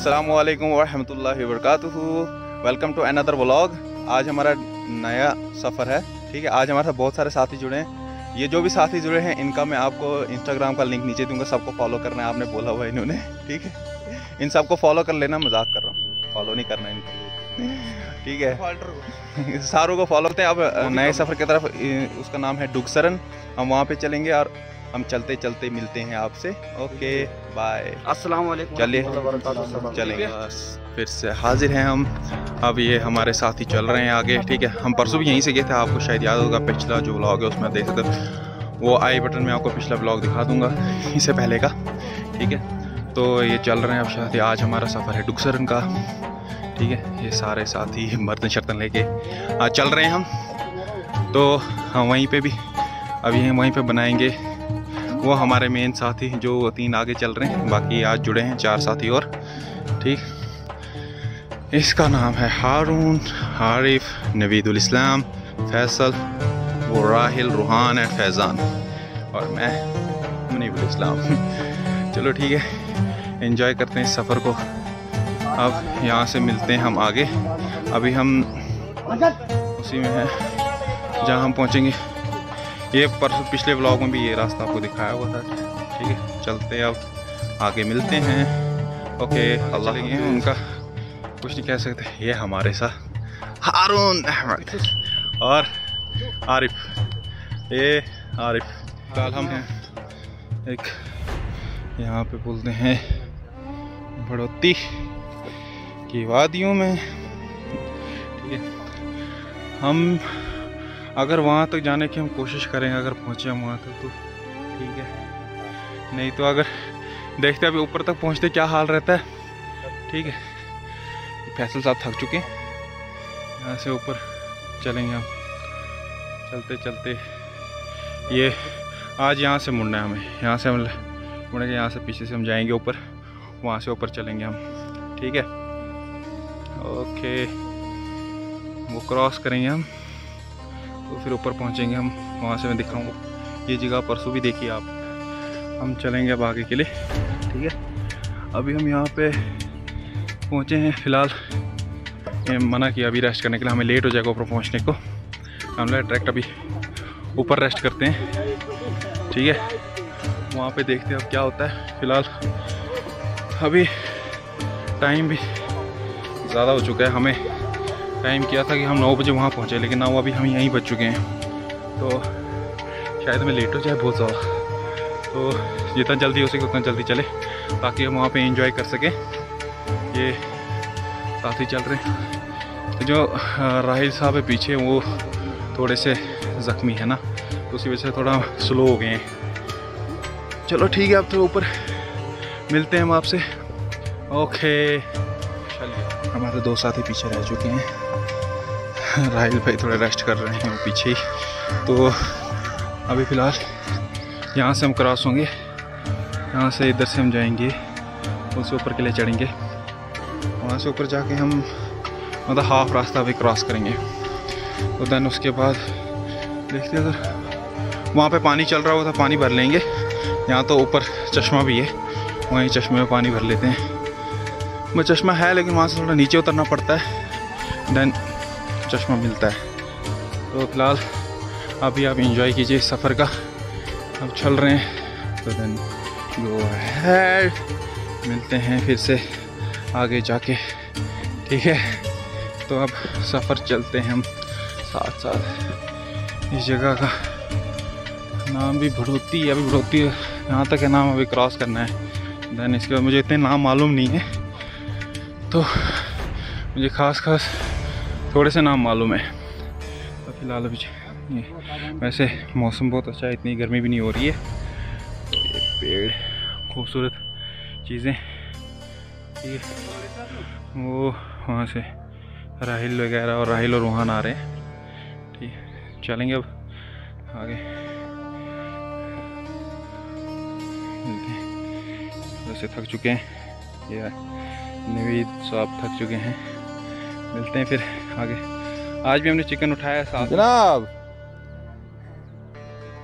अस्सलामु अलैकुम वरहमतुल्लाहि वबरकातुहू। Welcome to another vlog. आज हमारा नया सफ़र है। ठीक है, आज हमारे साथ बहुत सारे साथी जुड़े हैं। ये जो भी साथी जुड़े हैं इनका मैं आपको इंस्टाग्राम का लिंक नीचे दूंगा, सबको फॉलो करना है। आपने बोला हुआ है इन्होंने, ठीक है, इन सबको फॉलो कर लेना। मजाक कर रहा हूँ, फॉलो नहीं करना इनको, ठीक है। सारों को फॉलो करते हैं। अब नए सफ़र की तरफ, उसका नाम है डुगसरन। हम वहाँ पे चलेंगे और हम चलते चलते मिलते हैं आपसे। ओके बाय, अस्सलाम वालेकुम। चलिए चलेंगे, फिर से हाजिर हैं हम। अब ये हमारे साथी चल रहे हैं आगे। ठीक है, हम परसों भी यहीं से गए थे, आपको शायद याद होगा। पिछला जो व्लॉग है उसमें देख सकते हो, वो आई बटन में आपको पिछला व्लॉग दिखा दूंगा, इससे पहले का। ठीक है, तो ये चल रहे हैं अब साथी। आज हमारा सफ़र है डुगसरन का। ठीक है, ये सारे साथी बर्तन शर्तन लेके आज चल रहे हैं हम। तो हम वहीं पे भी अब यहीं वहीं पे बनाएंगे। वो हमारे मेन साथी जो 3 आगे चल रहे हैं, बाकी आज जुड़े हैं 4 साथी और। ठीक, इसका नाम है हारून, हारिफ, नवीदुल इस्लाम, फैसल, वो राहिल, रूहान एंड फैज़ान, और मैं मुनीबुल इस्लाम। चलो ठीक है, एंजॉय करते हैं इस सफ़र को। अब यहाँ से मिलते हैं हम आगे। अभी हम उसी में हैं जहाँ हम पहुँचेंगे। ये परसों पिछले व्लॉग में भी ये रास्ता आपको दिखाया हुआ था। ठीक है, चलते हैं अब आगे मिलते हैं। ओके, अल्लाह हैं उनका कुछ नहीं कह सकते। ये हमारे साथ हारून अहमद और आरिफ। ये आरिफ, फिलहाल हम हैं एक यहाँ पे बोलते हैं भड़ोती की वादियों में। ठीक है, हम अगर वहाँ तक जाने की हम कोशिश करेंगे, अगर पहुँचे हम वहाँ तक तो ठीक है, नहीं तो अगर देखते अभी ऊपर तक पहुँचते क्या हाल रहता है। ठीक है, फैसल साहब थक चुके हैं, यहाँ से ऊपर चलेंगे हम। चलते चलते ये आज यहाँ से मुड़ना है हमें, यहाँ से हम मुड़ेंगे, यहाँ से पीछे से हम जाएंगे ऊपर, वहाँ से ऊपर चलेंगे हम। ठीक है, ओके, वो क्रॉस करेंगे हम तो फिर ऊपर पहुंचेंगे हम। वहाँ से मैं दिखाऊंगा ये जगह, परसों भी देखी आप। हम चलेंगे अब आगे के लिए। ठीक है, अभी हम यहाँ पे पहुँचे हैं। फ़िलहाल मना किया अभी रेस्ट करने के लिए, हमें लेट हो जाएगा ऊपर पहुँचने को। हम लोग डायरेक्ट अभी ऊपर रेस्ट करते हैं। ठीक है, वहाँ पे देखते हैं अब क्या होता है। फ़िलहाल अभी टाइम भी ज़्यादा हो चुका है। हमें टाइम किया था कि हम 9 बजे वहाँ पहुँचे, लेकिन ना अभी हम यहीं बच चुके हैं, तो शायद हमें लेट हो जाए बहुत ज़्यादा। तो जितना जल्दी हो सके उतना जल्दी चले, ताकि हम वहाँ पे एंजॉय कर सकें। ये साथ ही चल रहे हैं। तो जो राहिल साहब है पीछे, वो थोड़े से ज़ख्मी है ना, तो उसी वजह से थोड़ा स्लो हो गए हैं। चलो ठीक है, अब तो ऊपर मिलते हैं हम आपसे। ओके, चलिए। हमारे 2 साथी पीछे रह चुके हैं। राहिल भाई थोड़ा रेस्ट कर रहे हैं वो पीछे ही। तो अभी फ़िलहाल यहाँ से हम क्रॉस होंगे, यहाँ से इधर से हम जाएंगे, उससे ऊपर के लिए चढ़ेंगे। वहाँ से ऊपर जाके हम मतलब हाफ रास्ता भी क्रॉस करेंगे। तो दैन उसके बाद देखते हैं, अगर वहाँ पे पानी चल रहा होता पानी भर लेंगे। यहाँ तो ऊपर चश्मा भी है, वहीं चश्मे में पानी भर लेते हैं। वो चश्मा है लेकिन वहाँ से थोड़ा नीचे उतरना पड़ता है, दैन चश्मा मिलता है। तो फिलहाल अभी आप एंजॉय कीजिए इस सफ़र का। अब चल रहे हैं, तो दैन गो अहेड, मिलते हैं फिर से आगे जाके। ठीक है, तो अब सफ़र चलते हैं हम साथ साथ। इस जगह का नाम भी भड़ोती, अभी भड़ोती यहाँ तक है नाम, अभी क्रॉस करना है। दैन इसके बाद मुझे इतने नाम मालूम नहीं है, तो मुझे ख़ास थोड़े से नाम मालूम है। तो फिलहाल अभी ये वैसे मौसम बहुत अच्छा है, इतनी गर्मी भी नहीं हो रही है। ये पेड़, खूबसूरत चीज़ें। ठीक है, वो वहाँ से राहिल वगैरह और राहिल और रूहान आ रहे हैं। ठीक है, चलेंगे अब आगे, मिलते हैं। वैसे थक चुके हैं, ये नवीद साहब थक चुके हैं। मिलते हैं फिर आगे। आज भी हमने चिकन उठाया साथ जनाब।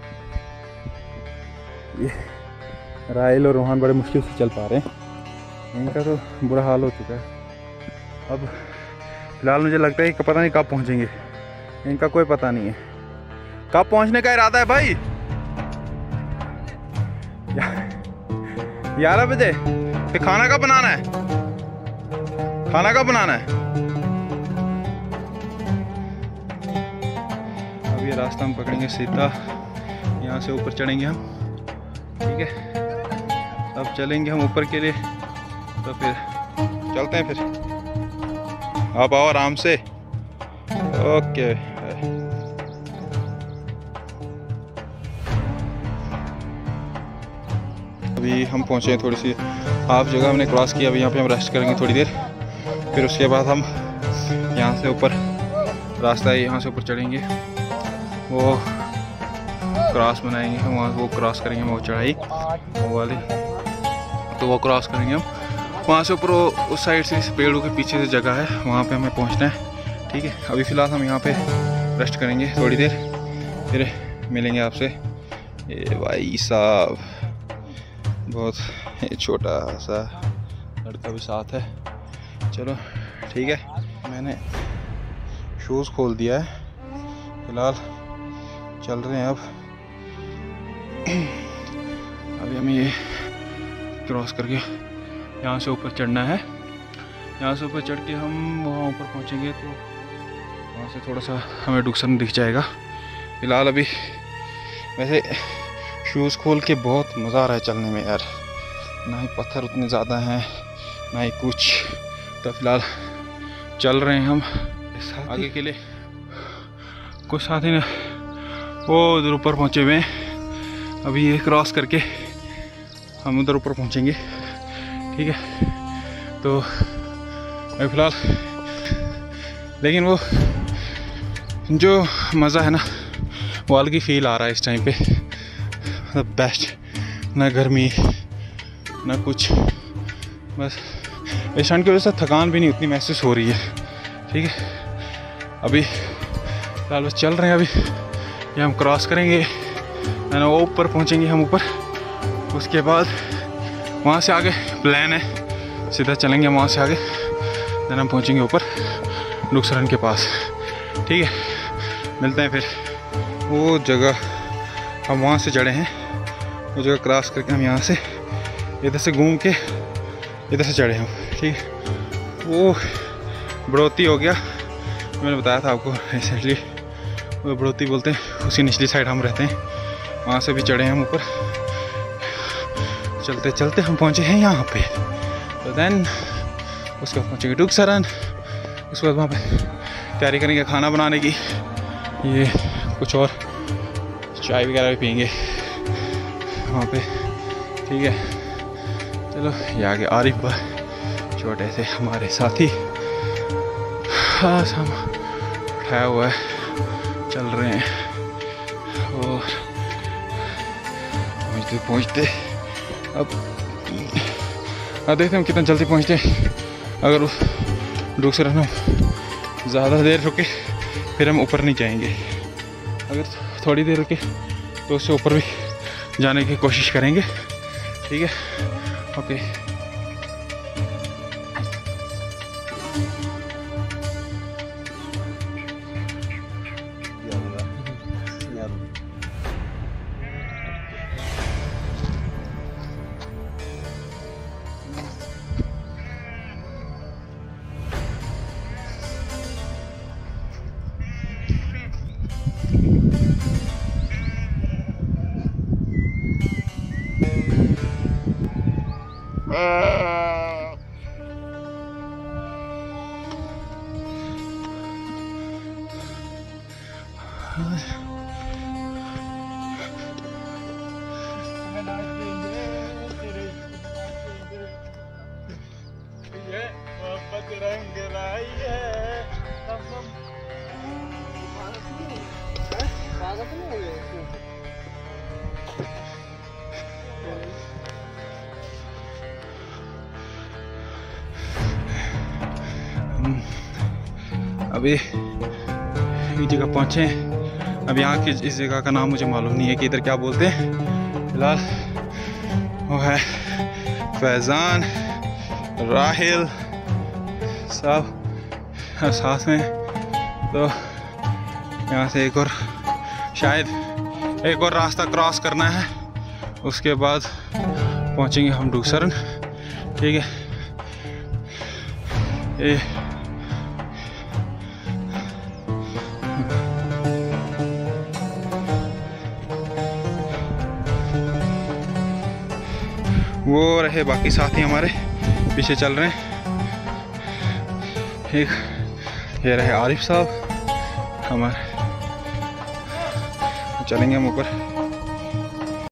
ये राहिल और रोहान बड़े मुश्किल से चल पा रहे हैं। इनका तो बुरा हाल हो चुका है। अब फिलहाल मुझे लगता है कि पता नहीं कब पहुंचेंगे, इनका कोई पता नहीं है कब पहुंचने का इरादा है भाई। 11 बजे फिर खाना कब बनाना है, खाना कब बनाना है? अब ये रास्ता हम पकड़ेंगे सीधा, यहाँ से ऊपर चढ़ेंगे हम, ठीक है। अब चलेंगे हम ऊपर के लिए, तो फिर चलते हैं। फिर आप आओ आराम से, ओके। अभी हम पहुंचे हैं थोड़ी सी हाफ जगह हमने क्रॉस किया। अभी यहाँ पे हम रेस्ट करेंगे थोड़ी देर, फिर उसके बाद हम यहाँ से ऊपर रास्ता है, यहाँ से ऊपर चढ़ेंगे, वो क्रॉस बनाएंगे हम, वहाँ वो क्रॉस करेंगे वो चढ़ाई वो वाली, तो वो क्रॉस करेंगे हम वहाँ से ऊपर। उस साइड से पेड़ों के पीछे से जगह है, वहाँ पे हमें पहुँचना है, ठीक है। अभी फ़िलहाल हम यहाँ पे रेस्ट करेंगे थोड़ी देर, फिर मिलेंगे आपसे। ये भाई साहब बहुत छोटा सा लड़का भी साथ है, चलो ठीक है। मैंने शूज़ खोल दिया है, फ़िलहाल चल रहे हैं। अब अभी हमें ये क्रॉस करके यहाँ से ऊपर चढ़ना है। यहाँ से ऊपर चढ़ के हम वहाँ ऊपर पहुँचेंगे, तो वहाँ से थोड़ा सा हमें डुक्सन दिख जाएगा। फ़िलहाल अभी वैसे शूज़ खोल के बहुत मज़ा आ रहा है चलने में यार, ना ही पत्थर उतने ज़्यादा हैं ना ही कुछ। तो फ़िलहाल चल रहे हैं हम आगे के लिए। कुछ साथी ने वो उधर ऊपर पहुँचे हुए हैं, अभी ये क्रॉस करके हम उधर ऊपर पहुँचेंगे, ठीक है। तो अभी फ़िलहाल लेकिन वो जो मज़ा है ना, वो अलग ही फील आ रहा है इस टाइम पे, मतलब बेस्ट। ना गर्मी ना कुछ, बस इस ठंड की वजह से थकान भी नहीं उतनी महसूस हो रही है, ठीक है। अभी फिलहाल बस चल रहे हैं। अभी ये हम क्रॉस करेंगे, ना वो ऊपर पहुंचेंगे हम ऊपर, उसके बाद वहाँ से आगे प्लान है सीधा चलेंगे वहाँ से आगे, देन हम पहुँचेंगे ऊपर डुक्सरन के पास, ठीक है। मिलते हैं फिर। वो जगह हम वहाँ से चढ़े हैं, वो जगह क्रॉस करके हम यहाँ से इधर से घूम के इधर से चढ़े हम, ठीक है। वो बढ़ोती हो गया, मैंने बताया था आपको रिसेंटली, वो बढ़ोती बोलते हैं, उसी निचली साइड हम रहते हैं, वहाँ से भी चढ़े हम ऊपर। चलते चलते हम पहुँचे हैं यहाँ पे, तो देन उसके बाद पहुँचेंगे डुक्सरन। उसके बाद वहाँ पे तैयारी करेंगे खाना बनाने की, ये कुछ और चाय वगैरह भी पियेंगे वहाँ पे, ठीक है। चलो ये आगे आरिफ भाई छोटे से हमारे साथी, खास हम उठाया हुआ है, चल रहे हैं। और पहुँचते अब देखते हैं हम कितना जल्दी पहुँचते हैं। अगर उस डुक्सरन हम ज़्यादा देर रुके फिर हम ऊपर नहीं जाएंगे, अगर थोड़ी देर रुके तो उससे ऊपर भी जाने की कोशिश करेंगे, ठीक है। ओके अभी एक जगह पहुँचे हैं। अब यहाँ की इस जगह का नाम मुझे मालूम नहीं है कि इधर क्या बोलते हैं। फिलहाल वो है फैज़ान राहिल साहब साथ में। तो यहाँ से एक और शायद एक और रास्ता क्रॉस करना है, उसके बाद पहुँचेंगे हम डूसरन। ठीक है, ये वो रहे बाकी साथी हमारे पीछे चल रहे हैं। एक ये रहे आरिफ साहब हमारे, चलेंगे हम ऊपर।